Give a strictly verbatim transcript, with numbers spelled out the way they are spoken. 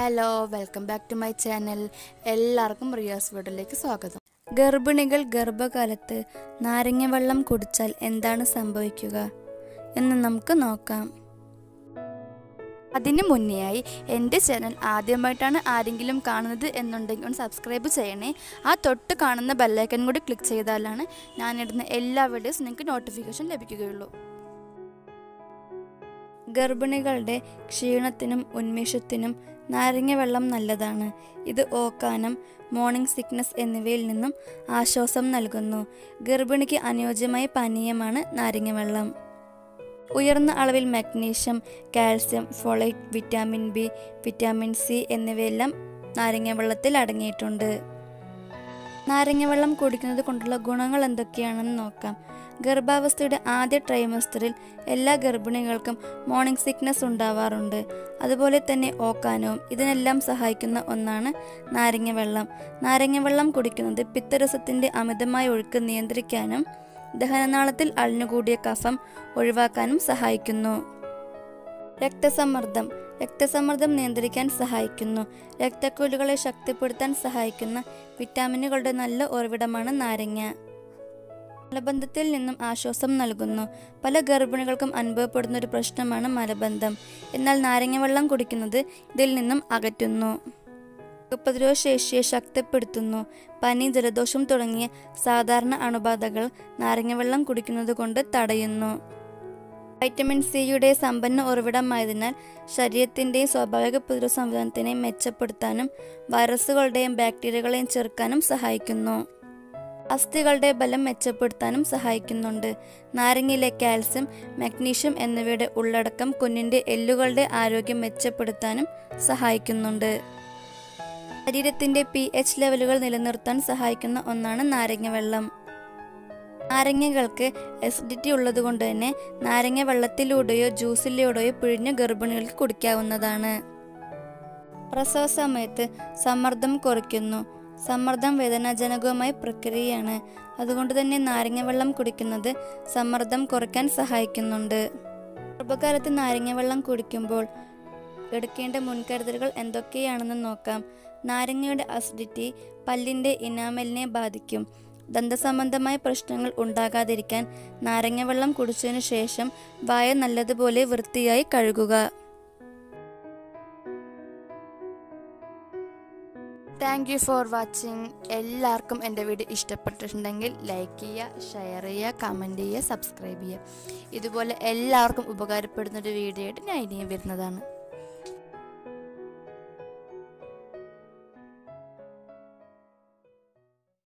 Hello, welcome back to my channel. എല്ലാവർക്കും റിയാസ് വീഡിയോയിലേക്ക് സ്വാഗതം. ഗർഭിണികൾ ഗർഭകാലത്ത് നാരങ്ങ വെള്ളം കുടിച്ചാൽ എന്താണ് സംഭവിക്കുക എന്ന് നമുക്ക് നോക്കാം. അതിന് മുന്നേയായി എൻ്റെ ചാനൽ ആദ്യമായിട്ടാണ് ആരെങ്കിലും കാണുന്നത് എന്നുണ്ടെങ്കിൽ ഒന്ന് സബ്സ്ക്രൈബ് ചെയ്യണേ. ആ തൊട്ട് കാണുന്ന ബെല്ലൈക്കൺ കൂടി ക്ലിക്ക് ചെയ്താലാണ് ഞാനിടുന്ന എല്ലാ വീഡിയോസും നിങ്ങൾക്ക് നോട്ടിഫിക്കേഷൻ ലഭിക്കുകയുള്ളൂ. ഗർഭിണികളുടെ ക്ഷീണത്തിനും ഉന്മേഷത്തിനും നാരങ്ങ വെള്ളം നല്ലതാണ്. ഇത് ഓക്കാനം, മോർണിംഗ് സിക്നസ് എന്നിവയിൽ നിന്നും ആശ്വാസം നൽകുന്നു. ഗർഭിണിക്ക് അനുയോജ്യമായ പാനീയമാണ് നാരങ്ങ വെള്ളം. ഉയർന്ന അളവിൽ magnesium, calcium, folate, vitamin B, vitamin C എന്നിവയെല്ലാം നാരങ്ങ വെള്ളത്തിൽ അടങ്ങിയിട്ടുണ്ട്. നാരങ്ങ വെള്ളം കുടിക്കുന്നത് കൊണ്ടുള്ള ഗുണങ്ങൾ എന്തൊക്കെയാണെന്ന് നോക്കാം. ഗർഭാവസ്ഥയുടെ ആദ്യ ട്രൈമസ്റ്ററിൽ എല്ലാ ഗർഭിണികൾക്കും മോർണിംഗ് സിക്നസ് ഉണ്ടാവാറുണ്ട്. അതുപോലെ തന്നെ ഓക്കാനവും. ഇതിനെല്ലാം സഹായിക്കുന്ന ഒന്നാണ് നാരങ്ങ വെള്ളം. നാരങ്ങ വെള്ളം കുടിക്കുന്നത് പിത്തരസത്തിൻ്റെ അമിതമായ ഒഴുക്ക് നിയന്ത്രിക്കാനും ദഹനനാളത്തിൽ അളിഞ്ഞുകൂടിയ കഫം ഒഴിവാക്കാനും സഹായിക്കുന്നു. രക്തസമ്മർദ്ദം രക്തസമ്മർദ്ദം നിയന്ത്രിക്കാൻ സഹായിക്കുന്നു. രക്തക്കുഴലുകളെ ശക്തിപ്പെടുത്താൻ സഹായിക്കുന്ന വിറ്റാമിനുകളുടെ നല്ല ഉറവിടമാണ് നാരങ്ങ. മലബന്ധത്തിൽ നിന്നും ആശ്വാസം നൽകുന്നു. പല ഗർഭിണികൾക്കും അനുഭവപ്പെടുന്ന ഒരു പ്രശ്നമാണ് മലബന്ധം. എന്നാൽ നാരങ്ങ വെള്ളം കുടിക്കുന്നത് ഇതിൽ നിന്നും അകറ്റുന്നു. പ്രതിരോധ ശേഷിയെ ശക്തിപ്പെടുത്തുന്നു. പനി, ജലദോഷം തുടങ്ങിയ സാധാരണ അണുബാധകൾ നാരങ്ങ വെള്ളം കുടിക്കുന്നത് കൊണ്ട് തടയുന്നു. വൈറ്റമിൻ സിയുടെ സമ്പന്ന ഉറവിടമായതിനാൽ ശരീരത്തിൻ്റെയും സ്വാഭാവിക പ്രതിരോധ സംവിധാനത്തിനെ മെച്ചപ്പെടുത്താനും വൈറസുകളുടെയും ബാക്ടീരിയകളെയും ചെറുക്കാനും സഹായിക്കുന്നു. അസ്ഥികളുടെ ബലം മെച്ചപ്പെടുത്താനും സഹായിക്കുന്നുണ്ട്. നാരങ്ങയിലെ കാൽസ്യം, മഗ്നീഷ്യം എന്നിവയുടെ ഉള്ളടക്കം കുഞ്ഞിൻ്റെ എല്ലുകളുടെ ആരോഗ്യം മെച്ചപ്പെടുത്താനും സഹായിക്കുന്നുണ്ട്. ശരീരത്തിൻ്റെ പി എച്ച് ലെവലുകൾ നിലനിർത്താൻ സഹായിക്കുന്ന ഒന്നാണ് നാരങ്ങ വെള്ളം. നാരങ്ങകൾക്ക് അസിഡിറ്റി ഉള്ളതുകൊണ്ട് തന്നെ നാരങ്ങ വെള്ളത്തിലൂടെയോ ജ്യൂസിലൂടെയോ പിഴിഞ്ഞ് ഗർഭിണികൾക്ക് കുടിക്കാവുന്നതാണ്. പ്രസവ സമയത്ത് സമ്മർദ്ദം കുറയ്ക്കുന്നു. സമ്മർദ്ദം വേദനാജനകമായ പ്രക്രിയയാണ്. അതുകൊണ്ട് തന്നെ നാരങ്ങ വെള്ളം കുടിക്കുന്നത് സമ്മർദ്ദം കുറയ്ക്കാൻ സഹായിക്കുന്നുണ്ട്. ഗർഭകാലത്ത് നാരങ്ങ വെള്ളം കുടിക്കുമ്പോൾ എടുക്കേണ്ട മുൻകരുതലുകൾ എന്തൊക്കെയാണെന്ന് നോക്കാം. നാരങ്ങയുടെ അസിഡിറ്റി പല്ലിൻ്റെ ഇനാമലിനെ ബാധിക്കും. ദന്തസംബന്ധമായ പ്രശ്നങ്ങൾ ഉണ്ടാകാതിരിക്കാൻ നാരങ്ങ വെള്ളം കുടിച്ചതിനു ശേഷം വായ നല്ലതുപോലെ വൃത്തിയായി കഴുകുക. Thank you for watching. എല്ലാവർക്കും എൻ്റെ വീഡിയോ ഇഷ്ടപ്പെട്ടിട്ടുണ്ടെങ്കിൽ ലൈക്ക് ചെയ്യുക, ഷെയർ ചെയ്യുക, കമൻറ്റ് ചെയ്യുക, സബ്സ്ക്രൈബ് ചെയ്യുക. ഇതുപോലെ എല്ലാവർക്കും ഉപകാരപ്പെടുന്നൊരു വീഡിയോ ആയിട്ട് ഞാൻ ഇനിയും വരുന്നതാണ്.